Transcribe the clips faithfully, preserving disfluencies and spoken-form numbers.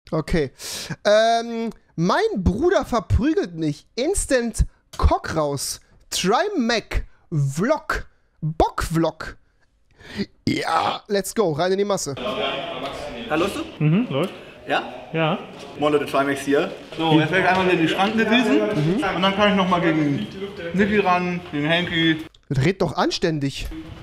Okay. Ähm, mein Bruder verprügelt mich. Instant Cock raus. Trimac Vlog. Bock-Vlog. Ja, let's go. Rein in die Masse. Hallo, du? Mhm, läuft. Ja? Ja. Moin Leute, Trimax hier. So, jetzt werde ich einmal wieder in die Schranken gewesen. Mhm. Und dann kann ich nochmal gegen Nicky ran, gegen Henky. Red doch anständig.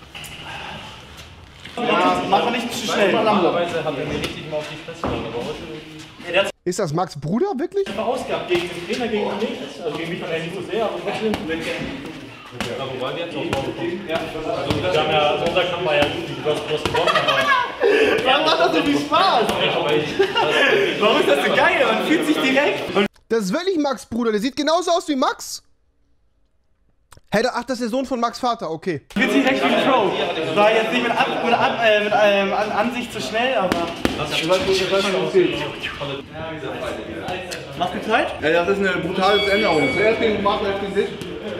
Ja, mach nicht zu schnell. Normalerweise hat er mir richtig mal auf die Fresse gehauen, aber heute irgendwie... Ist das Max' Bruder wirklich? Verausgabt gegen den Trainer, gegen mich. Also gegen mich von der nicht so sehr, aber trotzdem. Ja, wobei wir jetzt auch vorgekommen. Ja, also wir haben ja, unser Kampf war ja gut, du hast gewonnen, aber... Warum macht das so viel Spaß? Warum ist das so geil? Man fühlt sich direkt. Das ist wirklich Max' Bruder, der sieht genauso aus wie Max. Hey, ach, das ist der Sohn von Max' Vater, okay. Fühlt sich direkt wie ein Pro. Das war jetzt nicht mit, Ab mit, Ab äh, mit ähm, an Ansicht zu schnell, aber... Machst du Zeit? Ja, das ist eine brutale Änderung. Zuerst gegen Mark, jetzt gegen dich.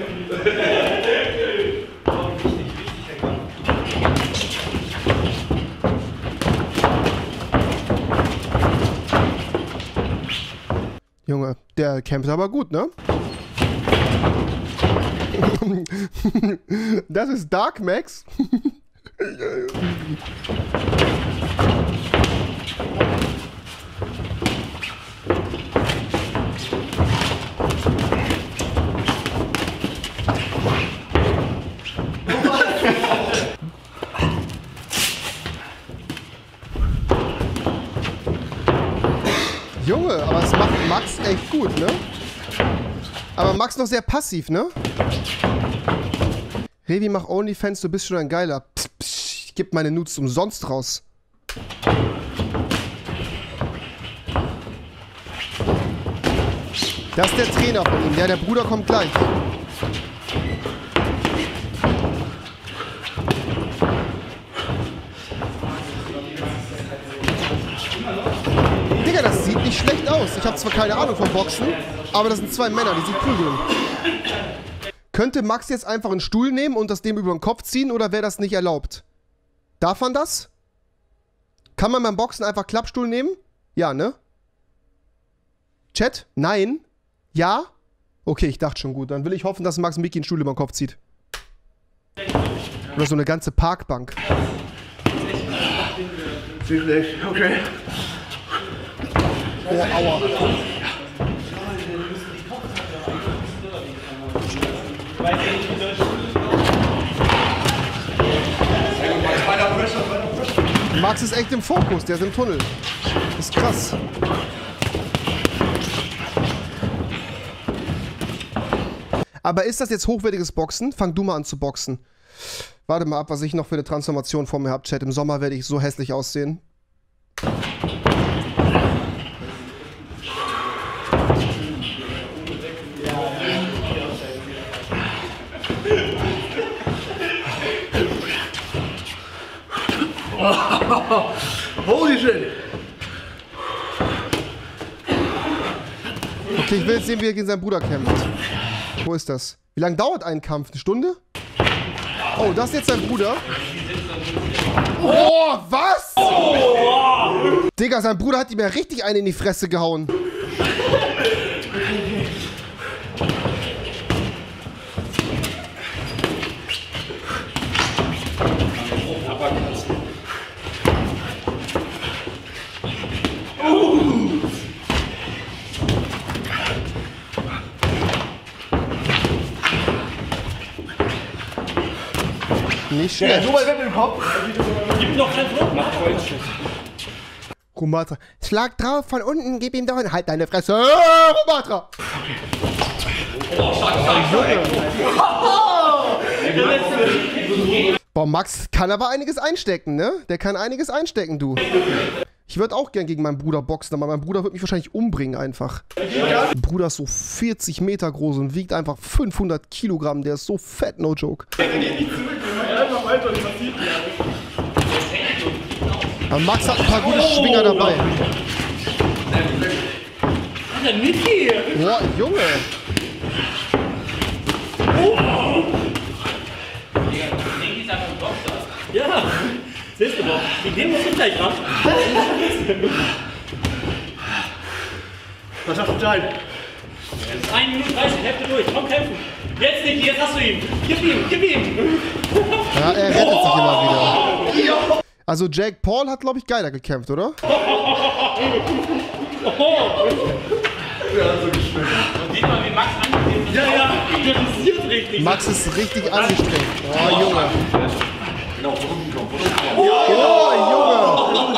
Junge, der kämpft aber gut, ne? Das ist Dark Max. Junge, aber es macht Max echt gut, ne? Aber Max noch sehr passiv, ne? Revi, mach OnlyFans, du bist schon ein Geiler. Psst, psst, ich geb meine Nudes umsonst raus. Das ist der Trainer von ihm. Ja, der Bruder kommt gleich. Digga, das sieht nicht schlecht aus. Ich habe zwar keine Ahnung vom Boxen, aber das sind zwei Männer, die sich prügeln. Könnte Max jetzt einfach einen Stuhl nehmen und das dem über den Kopf ziehen oder wäre das nicht erlaubt? Darf man das? Kann man beim Boxen einfach Klappstuhl nehmen? Ja, ne? Chat? Nein? Ja? Okay, ich dachte schon gut. Dann will ich hoffen, dass Max Mickey einen Stuhl über den Kopf zieht. Oder so eine ganze Parkbank. Sieht schlecht, okay. Oh, aua. Max ist echt im Fokus, der ist im Tunnel. Das ist krass. Aber ist das jetzt hochwertiges Boxen? Fang du mal an zu boxen. Warte mal ab, was ich noch für eine Transformation vor mir habe, Chat. Im Sommer werde ich so hässlich aussehen. Holy shit! Okay, ich will jetzt sehen, wie er gegen seinen Bruder kämpft. Wo ist das? Wie lange dauert ein Kampf? Eine Stunde? Oh, das ist jetzt sein Bruder. Oh, was? Oh. Digga, sein Bruder hat ihm ja richtig einen in die Fresse gehauen. Nicht schlecht. Ja, so weit weg mit dem Kopf. Gib noch keinen Flug. Mach Kreuzschuss. Rumatra. Schlag drauf von unten, gib ihm doch einen. Halt deine Fresse. Äh, Rumatra. Oh, stark, stark, stark. Boah, Max kann aber einiges einstecken, ne? Der kann einiges einstecken, du. Ich würde auch gern gegen meinen Bruder boxen, aber mein Bruder wird mich wahrscheinlich umbringen einfach. Mein Bruder ist so vierzig Meter groß und wiegt einfach fünfhundert Kilogramm. Der ist so fett, no joke. Aber Max hat ein paar gute Schwinger dabei. Alter, Niki! Boah, Junge! Ja! Siehst du doch, gegen den muss ich gleich ran. Was hast du Zeit? Es ist eine Minute dreißig, Hälfte durch, komm kämpfen. Jetzt Niki, jetzt hast du ihn. Gib ihm, gib ihm. Ja, er rettet sich immer wieder. Also Jake Paul hat, glaube ich, geiler gekämpft, oder? Oh. Ja, so geschmeckt. Und sieht mal, wie Max angegeben ist. Ja, ja, der rasiert richtig. Max ist richtig angestrengt. Oh, Junge. Oh, Oh, Junge.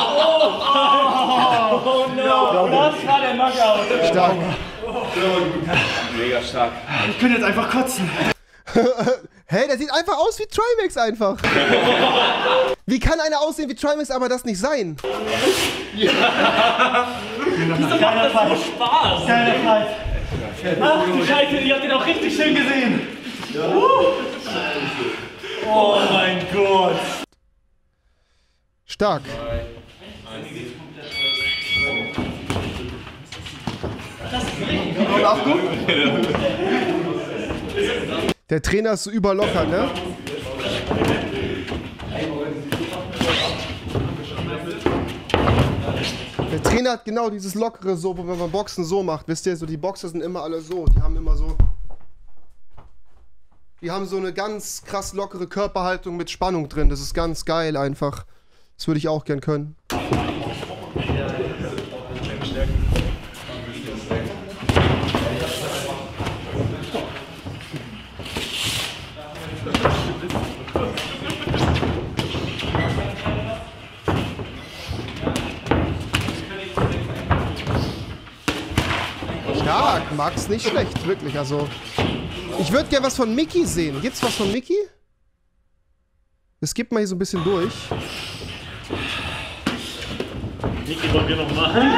Oh no, das war der Knockout. Stark. Mega stark. Ich könnte jetzt einfach kotzen. Hey, der sieht einfach aus wie Trimax einfach. Wie kann einer aussehen wie Trimax, aber das nicht sein? Wieso macht das so Spaß? Geiler Fight. Ach du Scheiße, ich hab den auch richtig schön gesehen. Oh mein Gott. Stark. Der Trainer ist so überlockert, ne? Der Trainer hat genau dieses lockere so, wo man beim Boxen so macht. Wisst ihr, so die Boxer sind immer alle so. Die haben immer so... Die haben so eine ganz krass lockere Körperhaltung mit Spannung drin. Das ist ganz geil einfach. Das würde ich auch gern können. Stark, Max, nicht schlecht, wirklich. Also, ich würde gerne was von Mickey sehen. Gibt's was von Mickey? Es gibt mal hier so ein bisschen durch. Niki, wollen wir noch machen?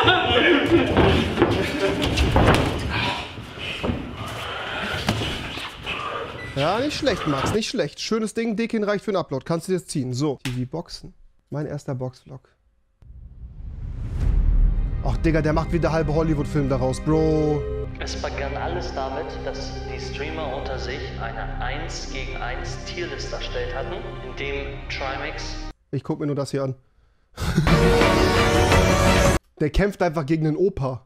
Ja, nicht schlecht, Max, nicht schlecht. Schönes Ding, Dekin reicht für einen Upload. Kannst du dir das ziehen. So, T V-Boxen. Mein erster Boxvlog. Ach, Digga, der macht wieder halbe Hollywood-Film daraus, Bro. Es begann alles damit, dass die Streamer unter sich eine eins gegen eins Tierlist erstellt hatten, in dem Trimax... Ich guck mir nur das hier an. Der kämpft einfach gegen einen Opa.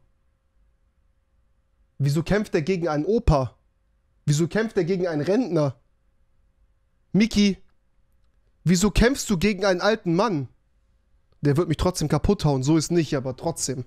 Wieso kämpft er gegen einen Opa? Wieso kämpft er gegen einen Rentner? Miki, wieso kämpfst du gegen einen alten Mann? Der wird mich trotzdem kaputt hauen, so ist nicht, aber trotzdem.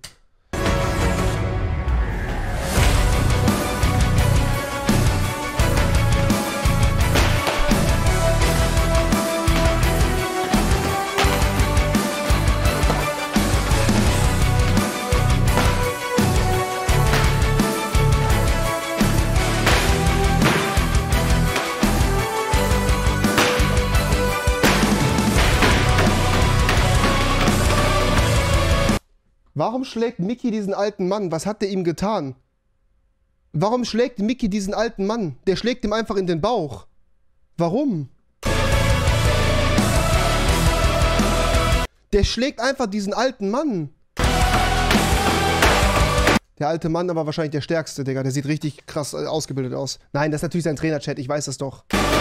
Warum schlägt Mickey diesen alten Mann? Was hat der ihm getan? Warum schlägt Mickey diesen alten Mann? Der schlägt ihm einfach in den Bauch. Warum? Der schlägt einfach diesen alten Mann. Der alte Mann aber wahrscheinlich der stärkste, Digga. Der sieht richtig krass ausgebildet aus. Nein, das ist natürlich sein Trainer-Chat. Ich weiß das doch.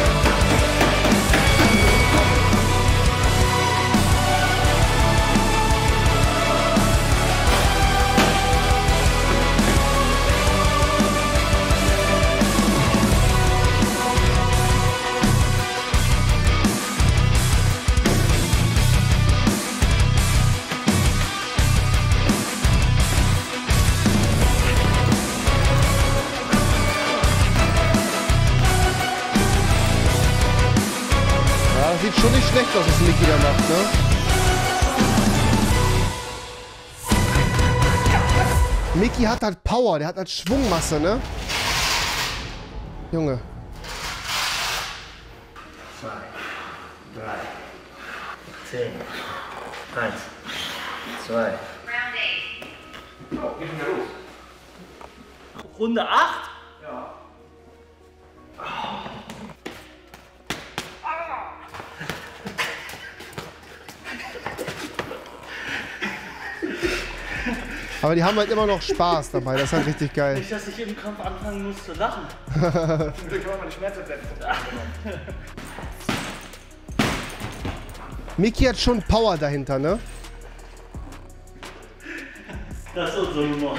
Sieht schon nicht schlecht aus, was Mickey da macht, ne? Mickey hat halt Power, der hat halt Schwungmasse, ne? Junge. zwei, drei, zehn, eins, zwei. Runde acht? Aber die haben halt immer noch Spaß dabei, das ist halt richtig geil. Nicht, dass ich im Kampf anfangen muss zu lachen. Mickey hat schon Power dahinter, ne? Das ist unser Humor.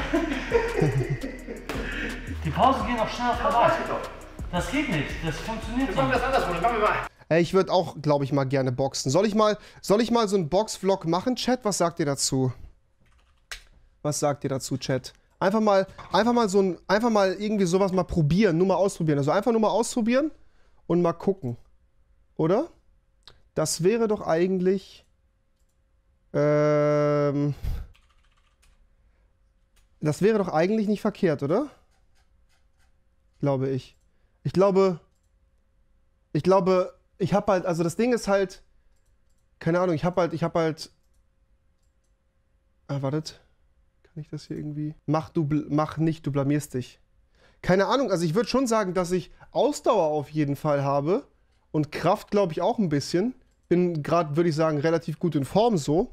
Die Pausen gehen auch schneller vorbei. Das geht nicht, das funktioniert nicht. Das andersrum, dann machen wir mal. Ey, ich würde auch, glaube ich, mal gerne boxen. Soll ich mal, soll ich mal so einen Box-Vlog machen, Chat? Was sagt ihr dazu? Was sagt ihr dazu, Chat? Einfach mal, einfach mal so ein, einfach mal irgendwie sowas mal probieren, nur mal ausprobieren. Also einfach nur mal ausprobieren und mal gucken. Oder? Das wäre doch eigentlich, ähm, das wäre doch eigentlich nicht verkehrt, oder? Glaube ich. Ich glaube, ich glaube, ich habe halt, also das Ding ist halt, keine Ahnung, ich habe halt, ich habe halt, ah, wartet, kann ich das hier irgendwie, mach du, mach nicht, du blamierst dich. Keine Ahnung, also ich würde schon sagen, dass ich Ausdauer auf jeden Fall habe und Kraft, glaube ich, auch ein bisschen. Bin gerade, würde ich sagen, relativ gut in Form so.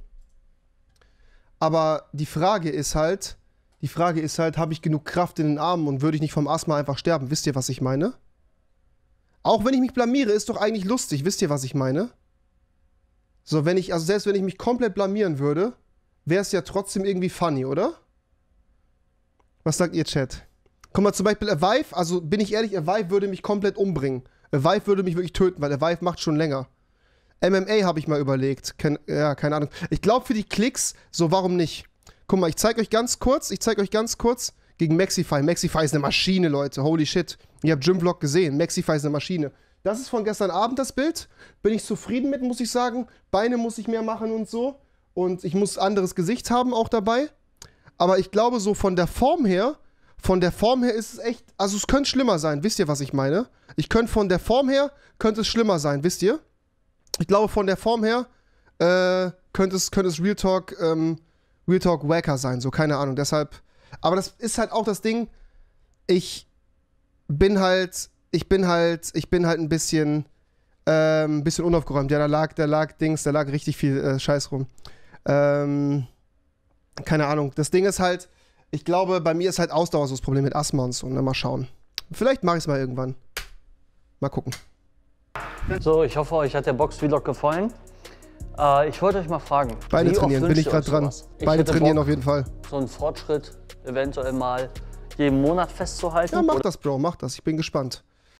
Aber die Frage ist halt, die Frage ist halt, habe ich genug Kraft in den Armen und würde ich nicht vom Asthma einfach sterben? Wisst ihr, was ich meine? Auch wenn ich mich blamiere, ist doch eigentlich lustig. Wisst ihr, was ich meine? So, wenn ich, also selbst wenn ich mich komplett blamieren würde, wäre es ja trotzdem irgendwie funny, oder? Was sagt ihr, Chat? Guck mal, zum Beispiel Avive, also bin ich ehrlich, Avive würde mich komplett umbringen. Avive würde mich wirklich töten, weil Avive macht schon länger. M M A habe ich mal überlegt. Ken, ja, keine Ahnung. Ich glaube für die Klicks, so warum nicht? Guck mal, ich zeige euch ganz kurz, ich zeige euch ganz kurz gegen Maxify. Maxify ist eine Maschine, Leute. Holy shit. Ihr habt Gym-Vlog gesehen. Maxify ist eine Maschine. Das ist von gestern Abend das Bild. Bin ich zufrieden mit, muss ich sagen. Beine muss ich mehr machen und so. Und ich muss anderes Gesicht haben auch dabei. Aber ich glaube so von der Form her, von der Form her ist es echt, also es könnte schlimmer sein. Wisst ihr, was ich meine? Ich könnte von der Form her, könnte es schlimmer sein, wisst ihr? Ich glaube von der Form her, äh, könnte es, könnte es Real Talk, ähm, Real Talk wacker sein, so, keine Ahnung, deshalb, aber das ist halt auch das Ding, ich bin halt, ich bin halt, ich bin halt ein bisschen, ähm, ein bisschen unaufgeräumt, ja, da lag, da lag Dings, da lag richtig viel äh, Scheiß rum, ähm, keine Ahnung, das Ding ist halt, ich glaube, bei mir ist halt Ausdauer so das Problem mit Asthma und so, ne, mal schauen, vielleicht mache ich es mal irgendwann, mal gucken. So, ich hoffe, euch hat der Box-Vlog gefallen. Äh, ich wollte euch mal fragen. Beine trainieren, bin ich gerade dran. Beine trainieren auf jeden Fall. So einen Fortschritt eventuell mal jeden Monat festzuhalten. Ja, mach das, Bro, mach das. Ich bin gespannt.